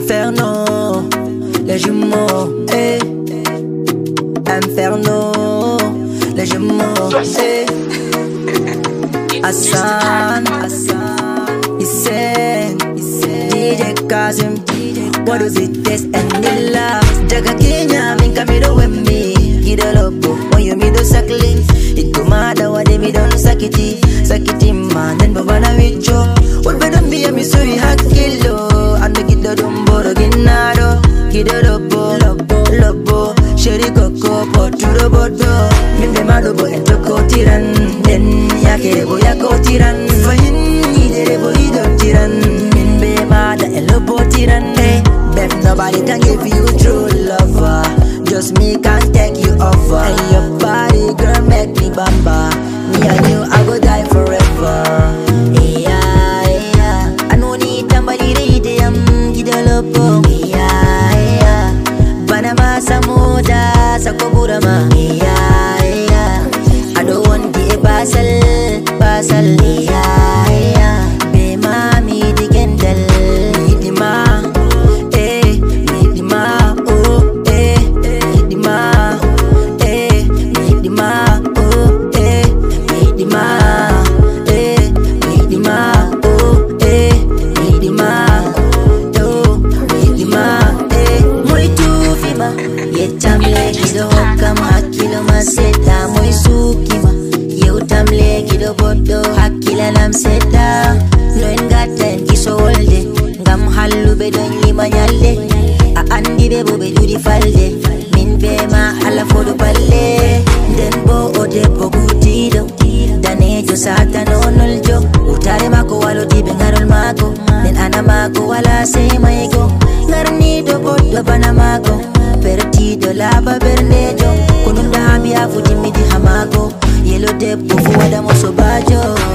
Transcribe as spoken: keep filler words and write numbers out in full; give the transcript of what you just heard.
Inferno, les jumeaux, eh. Inferno, les jumeaux, eh. Hassan, Hissen, D J Kasim, what does it taste and the love? Jaga Kenya, minka mido wembi, kida lopo, moyo mido sakli. Itu mada wade mido sakiti, sakiti man, then babana wicho. What better be a missouri hakilo, and the kida domboro ginado, kida lopo, lopo, lopo, sheri koko, poturo bodo. Minde madobo entoko tiran, then yakerebo yako tiran. Fahin yiderebo ido tiran, minbe mada elopo tiran. Hey, bet nobody can give you true lover, just me can take you over. And your body, girl, make me bamba. Me and you, I go die forever. Yeah, yeah. I no need somebody to eat them, get a lopo. Yeah, yeah. Banama samuda, sakoburama. Yeah, yeah. I don't want the basal, basal. Yeah, yeah. Be mami di kendel, Yidima, eh, Yidima, oh, eh, Yidima, eh, Yidima, oh, eh, Yidima, eh, Yidima, oh, eh, Yidima, oh, Yidima, eh. Moi tu fima, yetamle kido hokam hakilo maseta, moi sukima. Utamle kido bodo hakila lam seda no engaten kiso wolde ngam hallu be don lima nyalle a andi be bo be dudi falde min be ma ala fodo balle den bo ode bo gutido danejo sata no noljo utare mako walo dibe ngarol mako nen ana mako wala se maygo ngarni do bodo bana mako pertido laba bernejo kununda habi afuti midi hamago yelo de pofu wada moso bajo.